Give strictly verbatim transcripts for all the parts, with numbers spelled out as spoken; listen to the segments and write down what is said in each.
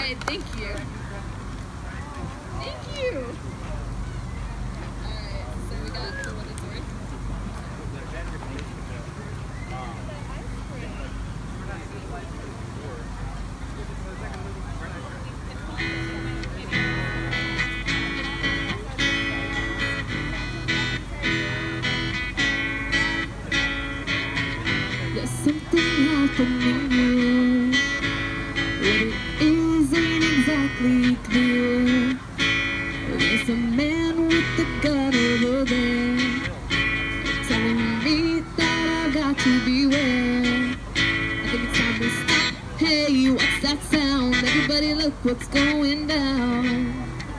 Alright, thank you. Thank you. Alright, so we got for what it's worth. There's something happening here. What it is ain't exactly clear. There's a man with a gun over there, telling me that I've got to beware. I think it's time to stop. Hey, what's that sound? Everybody look what's going down.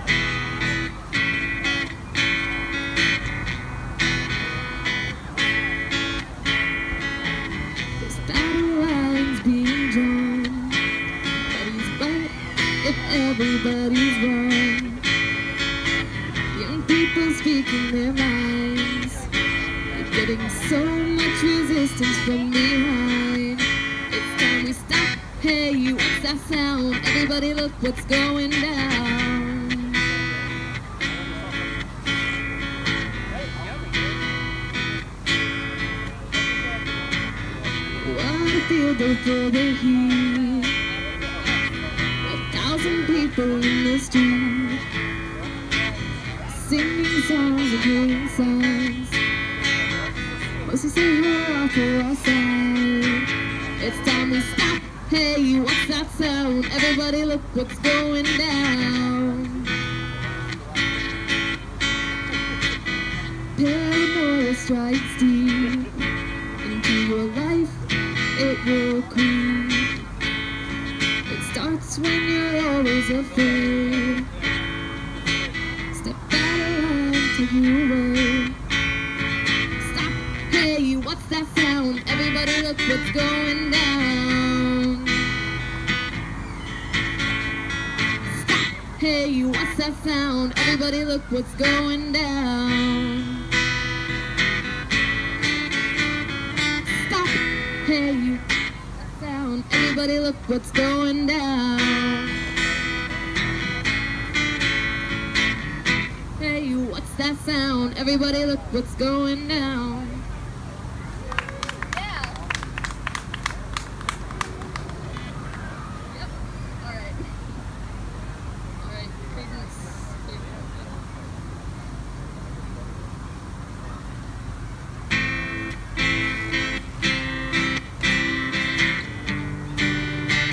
Being drawn, nobody's right if everybody's wrong. Young people speaking their minds, they're getting so much resistance from behind. It's time we stop. Hey, what's that sound? Everybody look what's going down. What a field day for the heat. A thousand people in the street, singing songs and playing songs. Mostly say hurrah for our side. It's time we stop. Hey, what's that sound? Everybody look what's going down. Paranoia strikes deep into your life. It will creep. It starts when you're always afraid. Step out of line, take you away. Stop. Hey, what's that sound? Everybody look what's going down. Stop. Hey, what's that sound? Everybody look what's going down. Hey, you sound, everybody look what's going down. Hey, what's that sound? Everybody look what's going down.